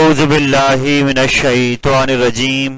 औज़ुबिल्लाहि मिनश्शैतानिर्रजीम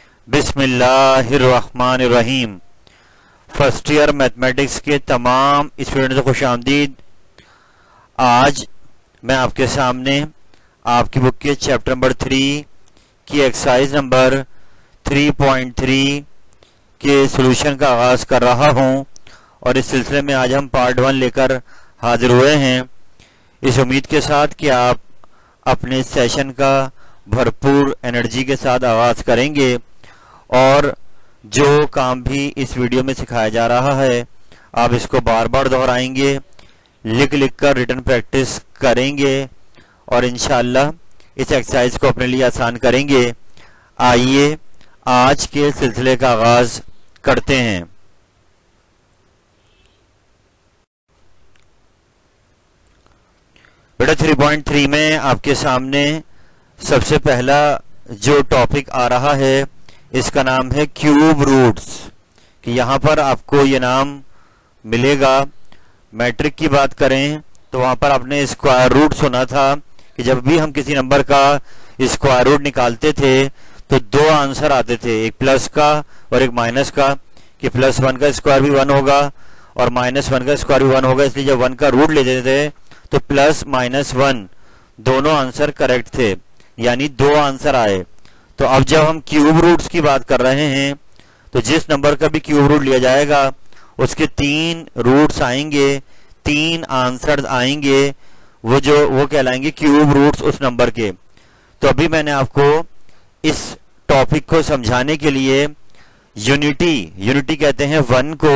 बिस्मिल्लाहिर्रहमानिर्रहीम। First year mathematics के तमाम स्टूडेंट्स को खुशामदीद। आज मैं आपके सामने आपकी बुक के चैप्टर नंबर 3 की एक्सरसाइज नंबर 3.3 के सॉल्यूशन का आगाज़ कर रहा हूं और इस सिलसिले में आज हम पार्ट 1 लेकर हाजिर हुए हैं, इस उम्मीद के साथ कि आप अपने सेशन का भरपूर एनर्जी के साथ आगाज़ करेंगे और जो काम भी इस वीडियो में सिखाया जा रहा है आप इसको बार बार दोहराएंगे, लिख कर रिटन प्रैक्टिस करेंगे और इंशाअल्लाह इस एक्सरसाइज को अपने लिए आसान करेंगे। आइए आज के सिलसिले का आगाज़ करते हैं। बेटा 3.3 में आपके सामने सबसे पहला जो टॉपिक आ रहा है इसका नाम है क्यूब रूट्स, कि यहाँ पर आपको ये नाम मिलेगा। मैट्रिक की बात करें तो वहाँ पर आपने स्क्वायर रूट सुना था कि जब भी हम किसी नंबर का स्क्वायर रूट निकालते थे तो दो आंसर आते थे, एक प्लस का और एक माइनस का, कि +1 का स्क्वायर भी 1 होगा और -1 का स्क्वायर भी 1 होगा। इसलिए जब 1 का रूट लेते थे तो +-1 दोनों आंसर करेक्ट थे, यानी दो आंसर आए। तो अब जब हम क्यूब रूट्स की बात कर रहे हैं तो जिस नंबर का भी क्यूब रूट लिया जाएगा उसके 3 रूट्स आएंगे, 3 आंसर आएंगे, वो कहलाएंगे क्यूब रूट्स उस नंबर के। तो अभी मैंने आपको इस टॉपिक को समझाने के लिए यूनिटी कहते हैं 1 को,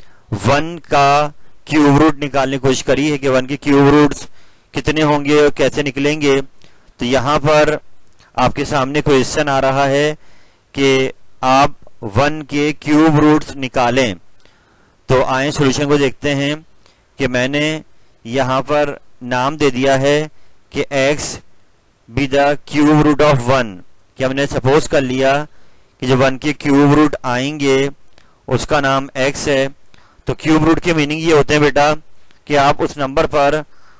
1 का क्यूब रूट निकालने की कोशिश करी है कि 1 के क्यूब रूट्स कितने होंगे और कैसे निकलेंगे। तो यहाँ पर आपके सामने क्वेश्चन आ रहा है कि आप 1 के क्यूब रूट्स निकालें। तो आए सॉल्यूशन को देखते हैं कि मैंने यहाँ पर नाम दे दिया है कि x be the cube root of 1, कि हमने सपोज कर लिया कि जो 1 के क्यूब रूट आएंगे उसका नाम x है। तो क्यूब रूट के मीनिंग ये होते हैं बेटा कि आप उस नंबर पर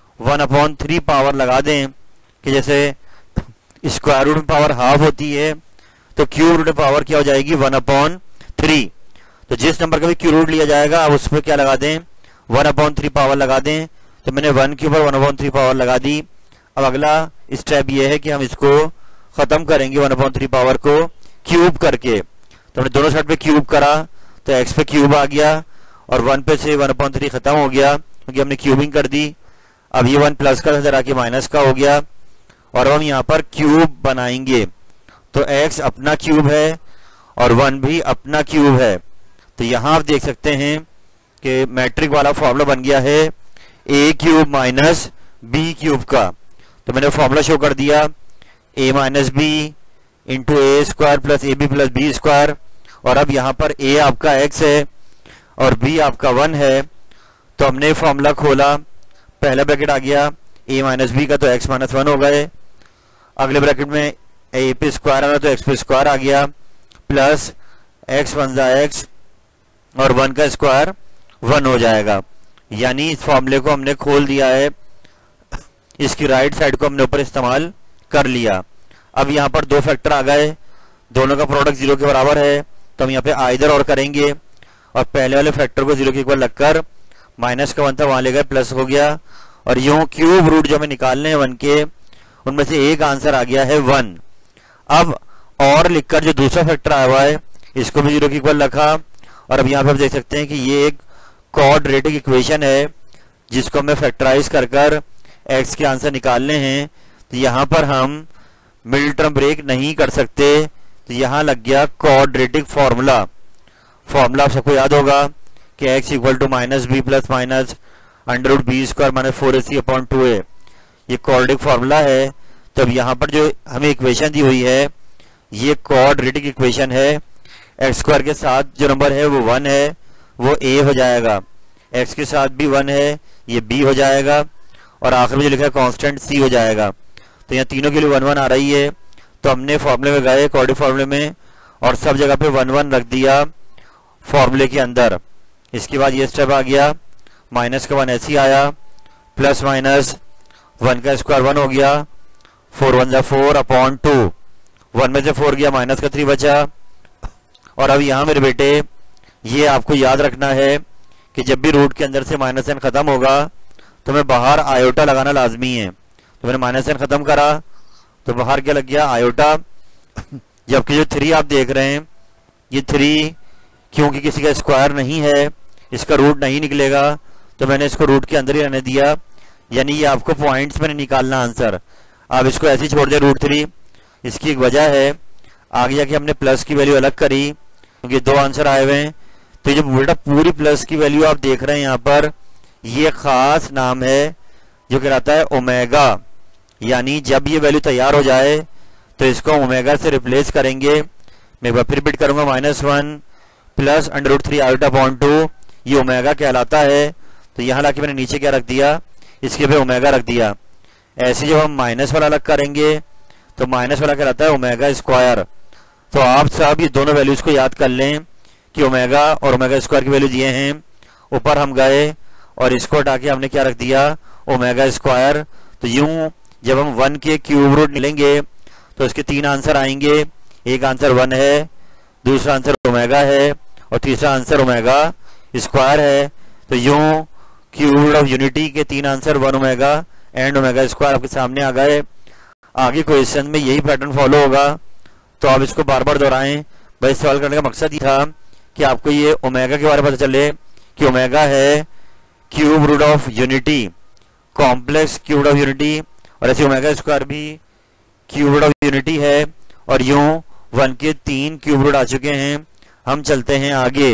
1/3 पावर लगा दें, कि जैसे स्क्वायर रूट में पावर हाफ होती है तो क्यूब रूट में पावर क्या हो जाएगी 1/3। तो जिस नंबर का भी क्यूब रूट लिया जाएगा आप उस पर क्या लगा दें 1/3 पावर लगा दें। तो मैंने 1 के ऊपर 1/3 पावर लगा दी। अब अगला स्टेप ये है कि हम इसको खत्म करेंगे 1/3 पावर को क्यूब करके। तो हमने दोनों साइड पे क्यूब करा तो x पे क्यूब आ गया और 1 पे से 1/3 खत्म हो गया क्योंकि हमने क्यूबिंग कर दी। अब ये 1 प्लस का इधर आके माइनस का हो गया और हम यहाँ पर क्यूब बनाएंगे। तो x अपना क्यूब है और 1 भी अपना क्यूब है। तो यहाँ आप देख सकते हैं कि मैट्रिक वाला फॉर्मूला बन गया है a cube minus b cube का। तो मैंने फॉर्मूला शो कर दिया a minus b into A square plus ab plus B square. और अब यहाँ पर a आपका x है और b आपका 1 है। तो हमने फॉर्मूला खोला, पहला ब्रैकेट आ गया a माइनस बी का, तो x माइनस 1 हो गए। अगले ब्रैकेट में a पे स्क्वायर आ रहा तो x पे स्क्वायर आ गया, प्लस x 1 x और 1 का स्क्वायर 1 हो जाएगा। यानी इस फॉर्मूले को हमने खोल दिया है, इसकी राइट साइड को हमने ऊपर इस्तेमाल कर लिया। अब यहाँ पर दो फैक्टर आ गए, दोनों का प्रोडक्ट 0 के बराबर है, तो हम यहाँ पे आइदर और करेंगे और पहले वाले फैक्टर को 0 के इक्वल लगकर माइनस का 1 था वहां ले गए, प्लस हो गया। और यूं क्यूब रूट जो हमें निकालने हैं 1 के, उनमें से एक आंसर आ गया है 1। अब और लिखकर जो दूसरा फैक्टर आया हुआ है इसको भी 0 के इक्वल रखा और अब यहाँ पे आप देख सकते हैं कि ये एक क्वाड्रेटिक इक्वेशन है जिसको हमें फैक्टराइज कर x के आंसर निकालने हैं। तो यहाँ पर हम मिडिल टर्म ब्रेक नहीं कर सकते, तो यहाँ लग गया क्वाड्रेटिक फॉर्मूला। फॉर्मूला आप सबको याद होगा कि x equal to minus B plus minus √b square minus 4ac/2a, ये क्वाड्रेटिक फॉर्मूला है। तो अब यहाँ पर जो हमें इक्वेशन दी हुई है ये क्वाड्रेटिक इक्वेशन है। x स्क्वायर के साथ जो नंबर है वो 1 है, वो a हो जाएगा, x के साथ भी 1 है, ये b हो जाएगा और आखिर में जो लिखा है कांस्टेंट c हो जाएगा। तो यहाँ तीनों के लिए 1 1 आ रही है। तो हमने फॉर्मूले में गए क्वाड्रेटिक फॉर्मूले में और सब जगह पे 1 1 रख दिया फॉर्मूले के अंदर। इसके बाद ये स्टेप आ गया, माइनस का 1 ऐसे ही आया, प्लस माइनस 1 का स्क्वायर 1 हो गया, 4 1 4 अपॉन 2, 1 में से 4 गया, माइनस का 3 बचा। और अब यहाँ मेरे बेटे ये आपको याद रखना है कि जब भी रूट के अंदर से माइनस साइन खत्म होगा तो मैं बाहर आयोटा लगाना लाजमी है। तो मैंने माइनस साइन खत्म करा तो बाहर क्या लग गया, आयोटा। जबकि जो 3 आप देख रहे हैं, ये 3 क्योंकि किसी का स्क्वायर नहीं है, इसका रूट नहीं निकलेगा, तो मैंने इसको रूट के अंदर ही रहने दिया। यानी ये आपको पॉइंट्स में नहीं निकालना आंसर, आप इसको ऐसे ही छोड़ दिया रूट 3। इसकी एक वजह है, आगे जाके हमने प्लस की वैल्यू अलग करी क्योंकि 2 आंसर आए हुए हैं। तो ये बेटा पूरी प्लस की वैल्यू आप देख रहे हैं यहाँ पर, ये खास नाम है जो कहलाता है ओमेगा। यानी जब ये वैल्यू तैयार हो जाए तो इसको ओमेगा से रिप्लेस करेंगे। मैं एक बार फिर रिपीट करूंगा, -1 प्लस √3 आयोटा अपॉन 2, ये ओमेगा कहलाता है। तो यहाँ लाके मैंने नीचे क्या रख दिया, इसके पे ओमेगा रख दिया। ऐसे जब हम माइनस वाला अलग करेंगे तो माइनस वाला कहलाता है ओमेगा स्क्वायर। तो आप सब ये दोनों वैल्यूज को याद कर लें कि ओमेगा और ओमेगा स्क्वायर की वैल्यू दिए हैं। ऊपर हम गए और इसको हटा के हमने क्या रख दिया, ओमेगा स्क्वायर। तो यूं जब हम 1 के क्यूब रूट निकलेंगे तो इसके 3 आंसर आएंगे। एक आंसर 1 है, दूसरा आंसर ओमेगा है और तीसरा आंसर ओमेगा स्क्वायर है। तो यूं क्यूब रूट ऑफ यूनिटी के 3 answer 1 omega and omega square आपके सामने आ गए। आगे क्वेश्चन में यही पैटर्न फॉलो होगा, तो आप इसको बार बार दोहराएं। भाई सवाल करने का मकसद ये था कि आपको ये ओमेगा के बारे में पता चले कि ओमेगा है cube root of unity, complex cube root of unity, और ऐसे ओमेगा स्क्वायर भी क्यूब रूट ऑफ यूनिटी है। और यूं 1 के 3 क्यूब रूट आ चुके हैं। हम चलते हैं आगे।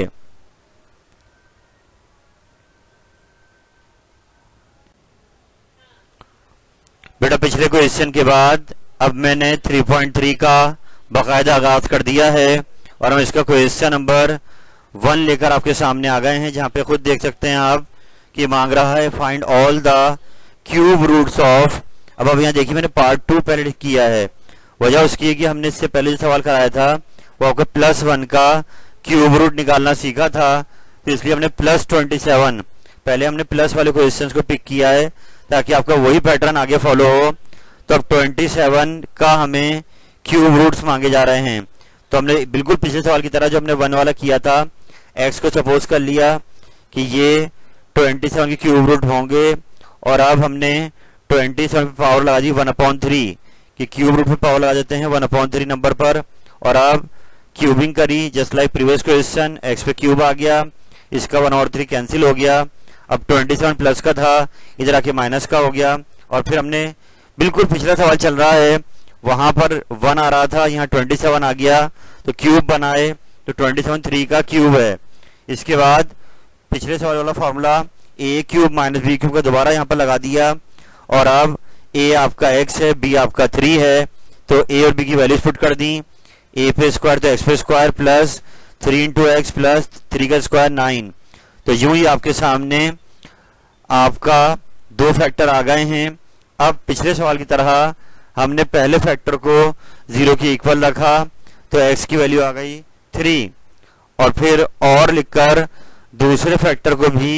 बेटा पिछले क्वेश्चन के बाद अब मैंने 3.3 का बाकायदा आगाज कर दिया है और हम इसका क्वेश्चन नंबर 1 लेकर आपके सामने आ गए हैं, जहां पे खुद देख सकते हैं आप कि मांग रहा है find all the cube roots of. अब यहाँ देखिए मैंने पार्ट 2 पहले किया है। वजह उसकी है कि हमने इससे पहले जो सवाल कराया था वो आपको +1 का क्यूब रूट निकालना सीखा था, तो इसलिए हमने +27 पहले हमने प्लस वाले क्वेश्चंस को पिक किया है ताकि आपका वही पैटर्न आगे फॉलो हो। तो अब 27 का हमें क्यूब रूट्स मांगे जा रहे हैं। तो हमने बिल्कुल पिछले सवाल की तरह जो हमने 1 वाला किया था, x को सपोज कर लिया कि ये 27 के क्यूब रूट होंगे और अब हमने 27 पे पावर लगा दी 1/3 कि क्यूब रूट पे पावर लगा देते हैं 1/3 नंबर पर। और अब क्यूबिंग करी just like previous question, x पे क्यूब आ गया, इसका 1/3 कैंसिल हो गया। अब 27 प्लस का था, इधर आके माइनस का हो गया। और फिर हमने बिल्कुल पिछला सवाल चल रहा है, वहां पर 1 आ रहा था, यहाँ 27 आ गया, तो क्यूब बनाए तो 27 3 का क्यूब है। इसके बाद पिछले सवाल वाला formula a cube minus b cube का दोबारा यहाँ पर लगा दिया। और अब a आपका x है, b आपका 3 है, तो a और b की वैल्यूज पुट कर दी। a पे स्क्वायर तो x पे स्क्वायर प्लस 3 × x प्लस 3 का स्क्वायर 9। तो यूं ही आपके सामने आपका 2 फैक्टर आ गए हैं। अब पिछले सवाल की तरह हमने पहले फैक्टर को 0 के इक्वल रखा, तो x की वैल्यू आ गई 3, और फिर और लिखकर दूसरे फैक्टर को भी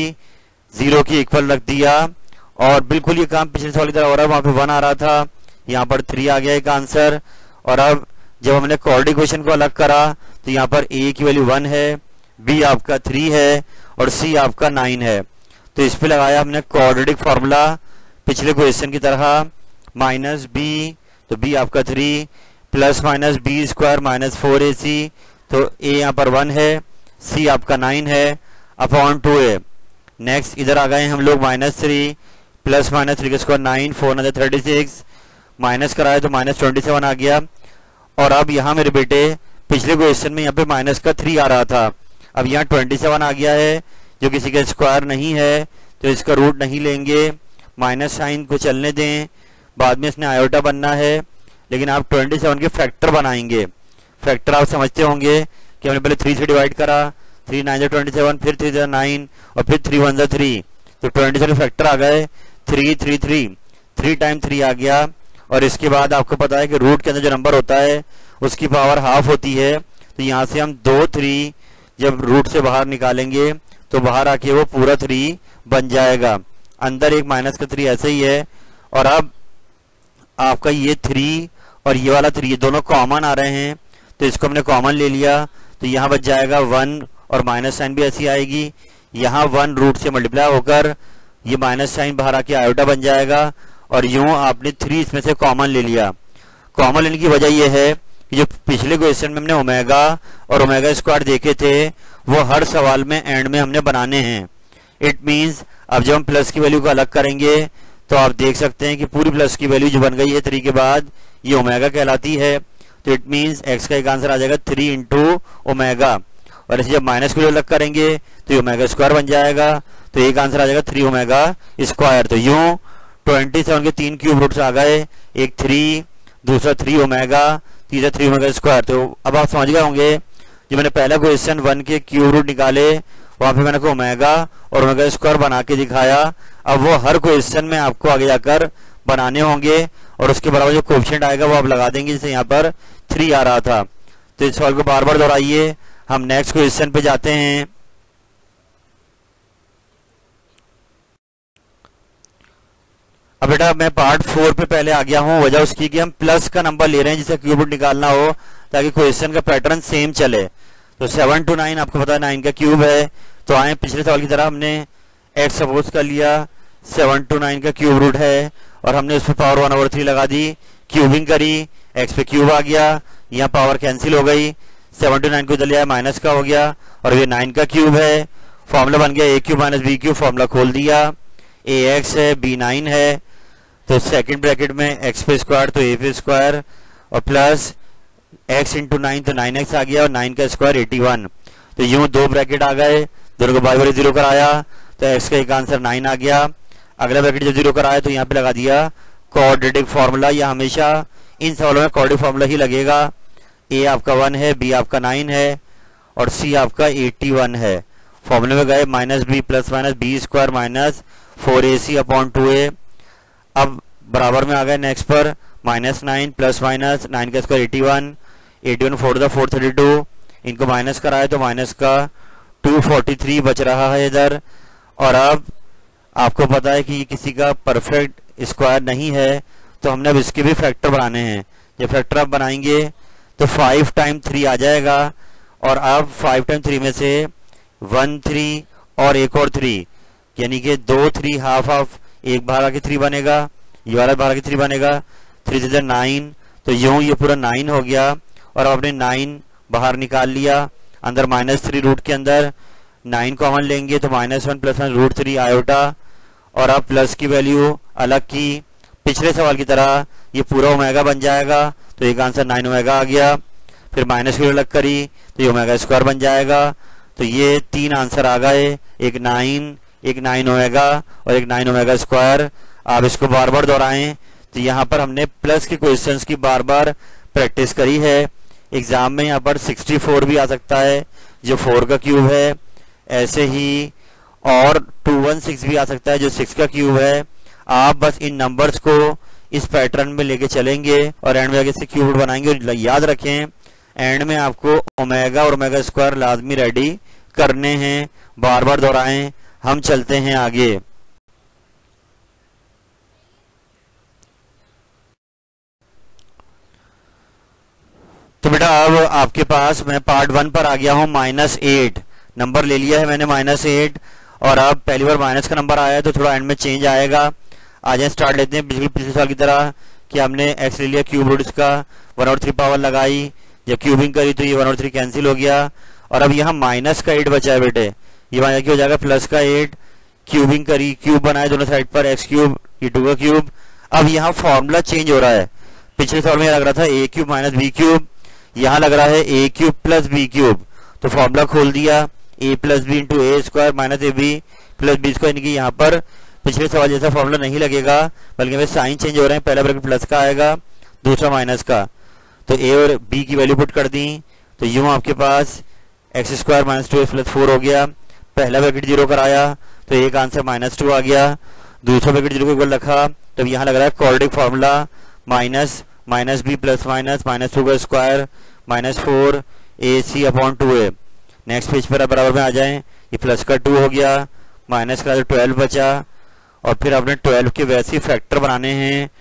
0 के इक्वल रख दिया। और बिल्कुल ये काम पिछले सवाल की तरह हो रहा है, वहां पे 1 आ रहा था, यहाँ पर 3 आ गया एक आंसर। और अब जब हमने क्वाड्रेटिक इक्वेशन को अलग करा तो यहाँ पर a की वैल्यू 1 है, b आपका 3 है और c आपका 9 है। तो इस पे लगाया हमने क्वाड्रेटिक फॉर्मूला पिछले क्वेश्चन की तरह, -b, तो b आपका 3 plus minus b square -4ac, तो a यहाँ पर 1 है, c आपका 9 है अपॉन 2a। नेक्स्ट इधर आ गए हम लोग -3 प्लस माइनस 3 का स्क्वायर 9, 436 माइनस कराया तो -27 आ गया। और अब यहाँ मेरे बेटे पिछले क्वेश्चन में यहाँ पे -3 आ रहा था, अब यहाँ 27 आ गया है जो किसी का स्क्वायर नहीं है, तो इसका रूट नहीं लेंगे, माइनस साइन को चलने दें, बाद में इसने आयोटा बनना है। लेकिन आप 27 के फैक्टर बनाएंगे। फैक्टर आप समझते होंगे कि हमने पहले 3 से डिवाइड करा, 3 9 27, फिर 3 9 और फिर 3 1 3, तो 27 फैक्टर आ गए 3 3 3, 3 टाइम 3 आ गया। और इसके बाद आपको पता है कि रूट के अंदर जो नंबर होता है उसकी पावर हाफ होती है, तो यहाँ से हम 2 3 जब रूट से बाहर निकालेंगे तो बाहर आके वो पूरा 3 बन जाएगा। अंदर एक -3 ऐसे ही है। और अब आपका ये 3 और ये वाला 3 दोनों कॉमन आ रहे हैं, तो इसको हमने कॉमन ले लिया, तो यहाँ बच जाएगा 1 और माइनस साइन भी ऐसी आएगी। यहाँ 1 रूट से मल्टीप्लाई होकर ये माइनस साइन बाहर आके आयोटा बन जाएगा, और यूं आपने 3 इसमें से कॉमन ले लिया। कॉमन लेने की वजह यह है कि जो पिछले क्वेश्चन में हमने ओमेगा और ओमेगा स्क्वायर देखे थे वो हर सवाल में एंड में हमने बनाने हैं। इट मीन्स अब जब हम प्लस की वैल्यू को अलग करेंगे तो आप देख सकते हैं कि पूरी प्लस की वैल्यू जो बन गई है 3 के बाद ये ओमेगा कहलाती है। तो इट मीन्स एक्स का एक आंसर आ जाएगा 3 इंटू ओमेगा, और इसे जब माइनस की वैल्यू अलग करेंगे तो ये ओमेगा स्क्वायर बन जाएगा, तो एक आंसर आ जाएगा 3 ओमेगा स्क्वायर। तो यूं 27 के 3 क्यूब रूट्स आ गए, एक 3, दूसरा 3 ओमेगा, तीसरा 3 ओमेगा स्क्वायर। तो अब आप समझ गए होंगे जो मैंने पहला क्वेश्चन 1 के क्यूब रूट निकाले वहां पे मैंने को ओमेगा और ओमेगा स्क्वायर बना के दिखाया। अब वो हर क्वेश्चन में आपको आगे जाकर बनाने होंगे और उसके बराबर जो कोएफिशिएंट आएगा वो आप लगा देंगे, जैसे यहाँ पर 3 आ रहा था। तो इस सवाल को बार बार दोहराइए। हम नेक्स्ट क्वेश्चन पे जाते हैं। अब बेटा मैं पार्ट 4 पे पहले आ गया हूं, वजह उसकी कि हम प्लस का नंबर ले रहे हैं जिसे क्यूब रूट निकालना हो ताकि क्वेश्चन का पैटर्न सेम चले। तो 7 to 9 आपको पता है 9 का क्यूब है, तो आए पिछले सवाल की तरह हमने x सपोज कर लिया 7 to 9 का क्यूब रूट है और हमने उस पर पावर 1/3 लगा दी, क्यूबिंग करी, x पे क्यूब आ गया, यहाँ पावर कैंसिल हो गई, 7 to 9 को इधर लिया माइनस का हो गया और ये 9 का क्यूब है। फॉर्मूला बन गया a cube minus b cube, formula खोल दिया, ax है b 9 है, तो सेकंड ब्रैकेट में x पे स्क्वायर तो a पे स्क्वायर और प्लस x इंटू 9 तो 9x आ गया और 9 का स्क्वायर 81। तो यूं 2 ब्रैकेट आ गए, दोनों को बार-बार 0 कराया तो x का एक आंसर 9 आ गया। अगला ब्रैकेट जब 0 कराया तो यहाँ पे लगा दिया क्वाड्रेटिक फार्मूला। यह हमेशा इन सवालों में क्वाड्रेटिक फार्मूला ही लगेगा। a आपका 1 है, b आपका 9 है और c आपका 81 है। फॉर्मूले में गए minus B plus minus B square minus 4ac upon 2a। अब बराबर में आ गए नेक्स्ट पर -9 प्लस माइनस 9 का स्क्वायर 81 4 द 432, इनको माइनस कराए तो माइनस का 243 बच रहा है इधर। और अब आपको पता है कि ये किसी का परफेक्ट स्क्वायर नहीं है, तो हमने अब इसके भी फैक्टर बनाने हैं। ये फैक्टर आप बनाएंगे तो 5 टाइम 3 आ जाएगा और अब 5 टाइम 3 में से 1 3 और एक और 3 यानी कि 2 3 हाफ हाफ, एक बाहर आके 3 बनेगा, ये वाला बाहर आके 3 बनेगा, 3 से 9, तो यूं ये पूरा 9 हो गया। और अब आपने 9 बाहर निकाल लिया, अंदर -3 रूट के अंदर 9 कॉमन लेंगे तो -1 प्लस 1 √3 आयोटा। और अब प्लस की वैल्यू अलग की, पिछले सवाल की तरह ये पूरा ओमेगा बन जाएगा, तो एक आंसर 9 ओमेगा आ गया। फिर माइनस की अलग करी तो ये ओमेगा स्क्वायर बन जाएगा। तो ये 3 आंसर आ गए, एक 9 ओमेगा और एक 9 ओमेगा स्क्वायर। आप इसको बार बार दोहराएं। तो यहाँ पर हमने प्लस के क्वेश्चंस की बार बार प्रैक्टिस करी है। एग्जाम में यहाँ पर 64 भी आ सकता है जो 4 का क्यूब है, ऐसे ही और 216 भी आ सकता है जो 6 का क्यूब है। आप बस इन नंबर्स को इस पैटर्न में लेके चलेंगे और एंड में आगे से क्यूब बनाएंगे। और याद रखें एंड में आपको ओमेगा और ओमेगा स्क्वायर लाजमी रेडी करने हैं, बार बार दोहराएं। हम चलते हैं आगे। तो बेटा अब आपके पास मैं पार्ट 1 पर आ गया हूं। -8 नंबर ले लिया है मैंने -8, और अब पहली बार माइनस का नंबर आया है तो थोड़ा एंड में चेंज आएगा। आ जाए स्टार्ट लेते हैं बिल्कुल पिछले साल की तरह कि हमने x ले लिया क्यूब रूट इसका 1/3 पावर लगाई, जब क्यूबिंग करी तो ये 1/3 कैंसिल हो गया। और अब यहाँ माइनस का 8 बचा है बेटे, ये वहां हो जाएगा प्लस का 8, क्यूबिंग करी, क्यूब बनाए दोनों साइड पर x क्यूब, ये 2 का क्यूब। अब यहाँ फॉर्मूला चेंज हो रहा है, पिछले साल में लग रहा था a cube minus b cube, यहाँ लग रहा है a cube plus b cube. तो फॉर्मूला खोल दिया a plus B into A square minus A B plus B square. यानी कि यहाँ पर पिछले सवाल जैसा फॉर्मूला नहीं लगेगा, बल्कि साइन चेंज हो रहे हैं, पहला ब्रैकेट प्लस का आएगा, दूसरा माइनस का। तो a और b की वैल्यू पुट कर दी, तो यूं आपके पास X square minus 2x plus 4 हो गया। पहला ब्रैकेट 0 कराया तो एक आंसर -2 आ गया, दूसरा ब्रैकेट 0 को इक्वल रखा, तब यहाँ लग रहा है quadratic formula minus B plus minus -2 का square -4 ac upon 2a। Next page पर बराबर में आ जाएं, ये प्लस का 2 हो गया, माइनस का 12 बचा, और फिर आपने 12 के वैसे ही फैक्टर बनाने हैं।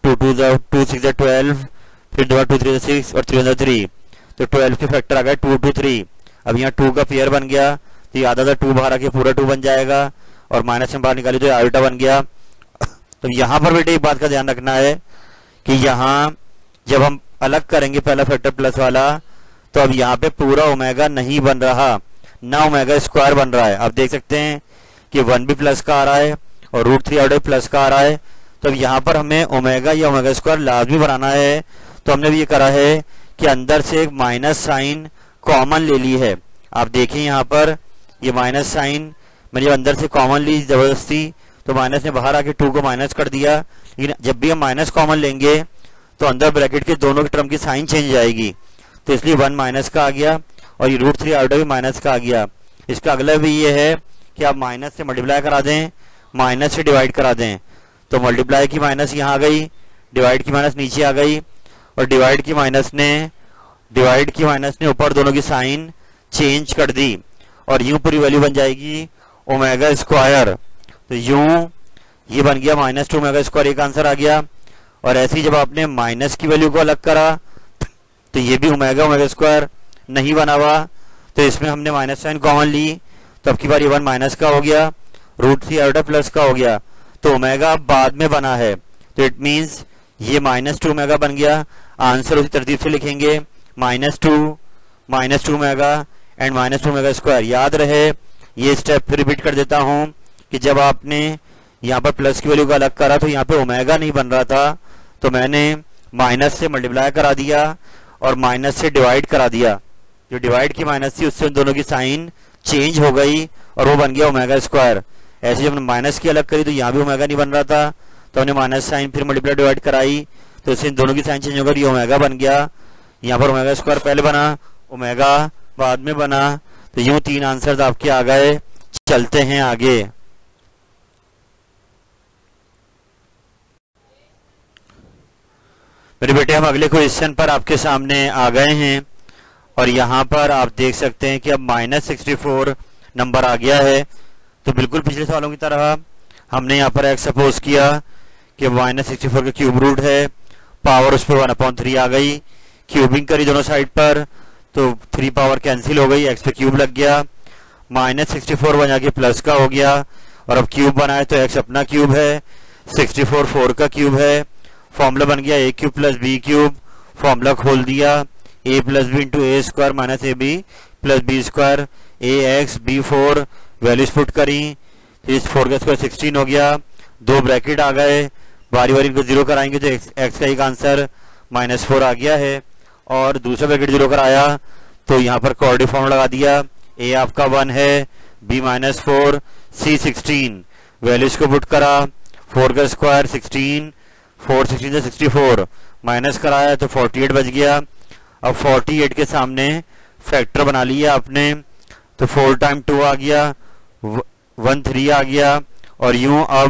टू सिक्स 12, फिर 2 3 6 और 3 3, तो 12 के फैक्टर आ गए 2 2 3। अब यहाँ 2 का पेयर बन गया, तो ये आधा 2 बाहर आके पूरा 2 बन जाएगा, और माइनस में बाहर निकाली तो आयोटा बन गया। तो यहाँ पर बेटे एक बात का ध्यान रखना है कि यहाँ जब हम अलग करेंगे पहला फैक्टर प्लस वाला, तो अब यहाँ पे पूरा ओमेगा नहीं बन रहा, ना ओमेगा स्क्वायर बन रहा है। आप देख सकते हैं कि 1 भी प्लस का आ रहा है और √3 आयोटा प्लस का आ रहा है। तो अब यहाँ पर हमें ओमेगा या ओमेगा स्क्वायर लाजमी बनाना है, तो हमने भी ये करा है कि अंदर से एक माइनस साइन कॉमन ले ली है। आप देखें यहाँ पर ये माइनस साइन मैंने अंदर से कॉमन ली जबरदस्ती, तो माइनस ने बाहर आके 2 को माइनस कर दिया। लेकिन जब भी हम माइनस कॉमन लेंगे तो अंदर ब्रैकेट के दोनों के टर्म की साइन चेंज जाएगी, तो इसलिए 1 माइनस का आ गया और ये √3 आयोटा भी माइनस का आ गया। इसका अगला भी ये है कि आप माइनस से मल्टीप्लाई करा दें, माइनस से डिवाइड करा दें, तो मल्टीप्लाई की माइनस यहाँ आ गई, डिवाइड की माइनस नीचे आ गई, और डिवाइड की माइनस ने ऊपर दोनों की साइन चेंज कर दी, और यूं पूरी वैल्यू बन जाएगी ओमेगा स्क्वायर। तो यूं ये बन गया -2 ओमेगा स्क्वायर, एक आंसर आ गया। और ऐसे ही जब आपने माइनस की वैल्यू को अलग करा तो ये भी ओमेगा स्क्वायर नहीं बना हुआ, तो इसमें हमने माइनस साइन कॉमन ली, तो अब की बार ये 1 माइनस का हो गया, √3 आयोटा प्लस का हो गया, तो ओमेगा बाद में बना है, तो इट मीन्स ये -2 ओमेगा बन गया। आंसर उसी तरतीब से लिखेंगे -2 ओमेगा एंड -2 ओमेगा स्क्वायर। याद रहे ये स्टेप फिर रिपीट कर देता हूं कि जब आपने यहाँ पर प्लस की वैल्यू को अलग करा तो यहाँ पे ओमेगा नहीं बन रहा था, तो मैंने माइनस से मल्टीप्लाई करा दिया और माइनस से डिवाइड करा दिया। जो डिवाइड की माइनस थी उससे उन दोनों की साइन चेंज हो गई और वो बन गया ओमेगा स्क्वायर। ऐसे जब हमने माइनस की अलग करी तो यहाँ भी ओमेगा नहीं बन रहा था, तो हमने माइनस साइन फिर मल्टीप्लाई डिवाइड कराई, तो इससे इन दोनों की साइन चेंज होकर ये ओमेगा बन गया। यहाँ पर ओमेगा स्क्वायर पहले बना, ओमेगा बाद में बना, तो यूं 3 आंसर्स आपके आ गए। चलते हैं आगे। मेरे बेटे हम अगले क्वेश्चन पर आपके सामने आ गए हैं, और यहाँ पर आप देख सकते हैं कि अब -64 नंबर आ गया है। तो बिल्कुल पिछले सवालों की तरह हमने यहाँ पर एक सपोज किया कि -64 का क्यूब रूट है, पावर उस पर 1/3 आ गई, क्यूबिंग करी दोनों साइड पर, तो 3 पावर कैंसिल हो गई, x पे क्यूब लग गया, -64 बना के प्लस का हो गया, और अब क्यूब बनाए तो x अपना क्यूब है, 64 4 का क्यूब है, फॉर्मूला बन गया a cube plus b cube, formula खोल दिया a plus B into A square minus A B plus B square, ax b4 values put करी, तो इस 4 का स्क्वायर 16 हो गया, 2 ब्रैकेट आ गए, बारी बारी इनको जीरो कराएंगे तो x का एक आंसर -4 आ गया है, और दूसरा ब्रैकेट जीरो कराया तो यहाँ पर कोऑर्डिनेट फॉर्मूला लगा दिया, a आपका 1 है, b -4 c 16 वैल्यूज को पुट करा, 4 का स्क्वायर 16, 4 16 से 64 माइनस कराया तो 48 बच गया। अब 48 के सामने फैक्टर बना लिया आपने, तो 4 टाइम 2 आ गया, 1 3 आ गया, और यूं अब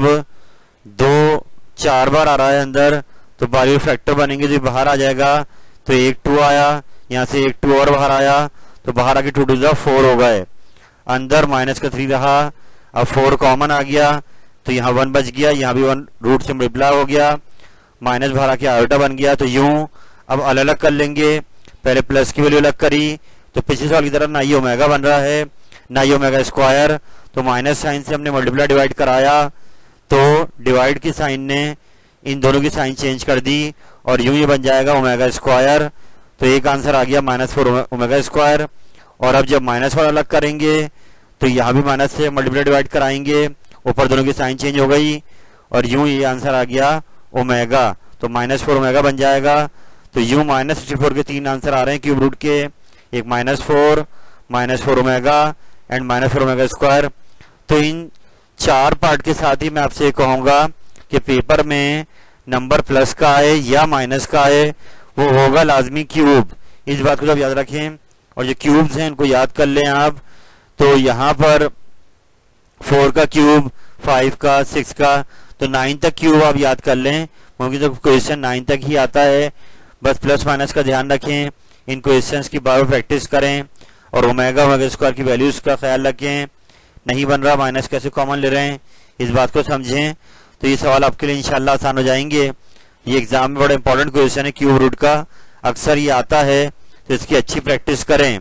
2 4 बार आ रहा है अंदर, तो बारी फैक्टर बनेंगे जो बाहर आ जाएगा, तो 1 2 आया, यहाँ से 1 2 और बाहर आया, तो बाहर आके 2 2 4 हो गए, अंदर माइनस का 3 रहा, अब 4 कॉमन आ गया, तो यहाँ 1 बच गया, यहाँ भी 1 रूट से मल्टीप्लाई हो गया, माइनस बाहर आके आयोटा बन गया। तो यूं अब अलग अलग कर लेंगे, पहले प्लस की वैल्यू अलग करी, तो पिछले सवाल की तरह ना ही ओमेगा बन रहा है ना ही ओमेगा स्क्वायर, तो माइनस साइन से हमने मल्टीप्लाई डिवाइड कराया, तो डिवाइड की साइन ने इन दोनों की साइन चेंज कर दी, और यूं ये बन जाएगा ओमेगा स्क्वायर। तो एक आंसर आ गया -4 ओमेगा स्क्वायर। और अब जब -4 अलग करेंगे तो यहाँ भी माइनस से मल्टीप्लाई डिवाइड कराएंगे, ऊपर दोनों की साइन चेंज हो गई, और यूं ये आंसर आ गया ओमेगा, तो -4 ओमेगा बन जाएगा। तो यूं -64 के 3 आंसर आ रहे हैं क्यूब रूट के, एक -4 ओमेगा एंड -4 ओमेगा स्क्वायर। तो इन 4 पार्ट के साथ ही मैं आपसे कहूंगा कि पेपर में नंबर प्लस का आए या माइनस का आए वो होगा लाजमी क्यूब, इस बात को आप याद रखें। और जो क्यूब्स हैं इनको याद कर लें आप, तो यहाँ पर 4 का क्यूब, 5 का, 6 का, तो 9 तक क्यूब आप याद कर लें, क्योंकि तो क्वेश्चन 9 तक ही आता है। बस प्लस माइनस का ध्यान रखें, इन क्वेश्चंस की बार प्रैक्टिस करें, और ओमेगा स्क्वायर की वैल्यूज का ख्याल रखें, नहीं बन रहा माइनस कैसे कॉमन ले रहे हैं, इस बात को समझें, तो ये सवाल आपके लिए इंशाल्लाह आसान हो जाएंगे। ये एग्जाम में बड़ा इंपॉर्टेंट क्वेश्चन है क्यूब रूट का, अक्सर ये आता है, तो इसकी अच्छी प्रैक्टिस करें।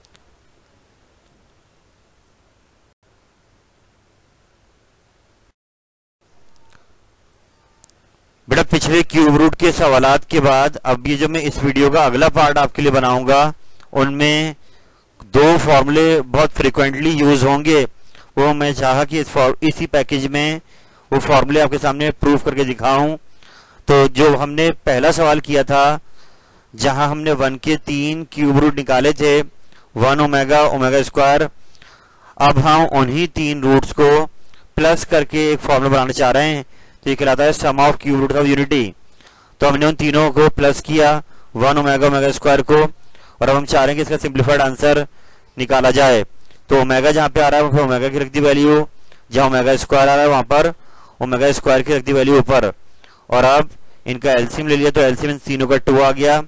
बेटा पिछले क्यूब रूट के सवालात के बाद अब ये जो मैं इस वीडियो का अगला पार्ट आपके लिए बनाऊंगा उनमें दो फॉर्मूले बहुत फ्रिक्वेंटली यूज होंगे, वो मैं चाहा कि इसी पैकेज में वो फॉर्मूले आपके सामने प्रूफ करके दिखाऊं। तो जो हमने पहला सवाल किया था जहां हमने 1 के 3 क्यूब रूट निकाले थे, 1 ओमेगा ओमेगा स्क्वायर, अब हम उन्हीं 3 रूट्स को प्लस करके एक फॉर्मूला बनाना चाह रहे हैं, तो ये कहलाता है sum of cube root of unity. तो हमने उन तीनों को प्लस किया 1 ओमेगा ओमेगा स्क्वायर को, और अब हम चाह रहे हैं कि इसका सिंप्लीफाइड आंसर निकाला जाए। तो ओमेगा जहाँ पे आ रहा है वहाँ पर ओमेगा की रख दी वैल्यू, जहाँ ओमेगा स्क्वायर आ रहा है वहां पर ओमेगा स्क्वायर की रख दी वैल्यू ऊपर, और अब इनका एलसीएम ले लिया तो एलसीएम इन तीनों का 2 आ गया,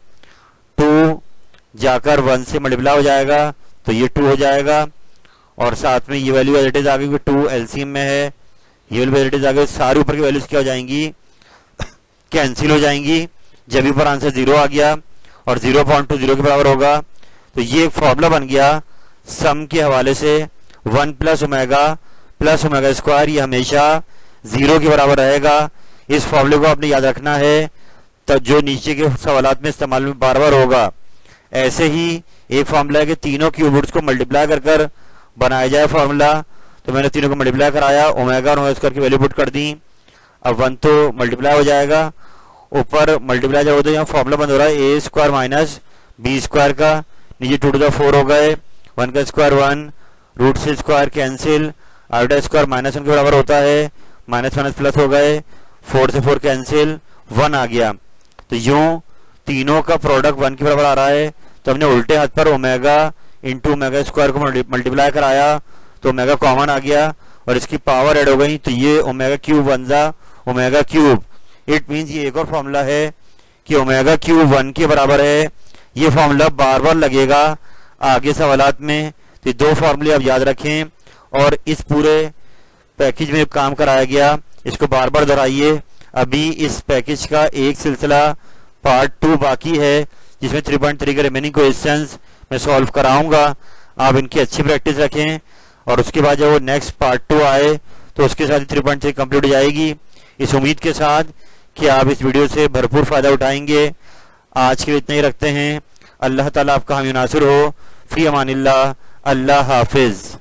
2 जाकर 1 से मल्टीप्लाई हो जाएगा तो ये 2 हो जाएगा, और साथ में ये वैल्यू एज इट इज आ गई 2 एलसीएम में है, ये वैल्यू एज इट इज आ गई, सारी ऊपर की वैल्यूज क्या हो जाएंगी, कैंसिल हो जाएंगी। जब ऊपर आंसर 0 आ गया और 0.20 के बराबर होगा, तो ये एक फॉर्मूला बन गया सम के हवाले से 1 प्लस ओमेगा स्क्वायर, ये हमेशा 0 के बराबर रहेगा। इस फॉर्मूले को आपने याद रखना है, तो जो नीचे के सवालात में इस्तेमाल में बार बार होगा। ऐसे ही एक फॉर्मूला है कि तीनों क्यूब रूट्स को मल्टीप्लाई कर बनाया जाए फॉर्मूला, तो मैंने तीनों को मल्टीप्लाई कराया, ओमेगा और ओमेगा स्क्वायर की वैल्यू पुट कर दी, अब 1 तो मल्टीप्लाई हो जाएगा, ऊपर मल्टीप्लाई जब होता है यहाँ फॉर्मूला बंद हो रहा है A square minus B square का, नीचे 2 to the 4 हो गए, 1 का स्क्वायर 1, रूट से स्क्वायर कैंसिल, आयोटा स्क्वायर -1 के बराबर होता है, माइनस माइनस प्लस हो गए, 4 से 4 कैंसिल, 1 आ गया। तो यूं तीनों का प्रोडक्ट 1 के बराबर आ रहा है, तो हमने उल्टे हाथ पर ओमेगा इंटू ओमेगा स्क्वायर को मल्टीप्लाई कराया तो ओमेगा कॉमन आ गया और इसकी पावर ऐड हो गई, तो ये ओमेगा क्यूब बन जा ओमेगा क्यूब। इट मीन्स ये एक और फॉर्मूला है कि ओमेगा क्यूब 1 के बराबर है। ये फॉर्मूला बार बार लगेगा आगे सवालात में, तो 2 फॉर्मूले आप याद रखें, और इस पूरे पैकेज में काम कराया गया इसको बार बार दोहराइए। अभी इस पैकेज का एक सिलसिला पार्ट 2 बाकी है, जिसमें 3.3 के रिमेनिंग क्वेश्चंस मैं सॉल्व कराऊंगा। आप इनकी अच्छी प्रैक्टिस रखें, और उसके बाद जब वो नेक्स्ट पार्ट 2 आए तो उसके साथ 3.3 कंप्लीट हो जाएगी, इस उम्मीद के साथ कि आप इस वीडियो से भरपूर फायदा उठाएंगे। आज के लिए इतना ही रखते हैं। अल्लाह ताला आपका हामी नासिर हो। फी अमानिल्लाह। अल्लाह हाफिज।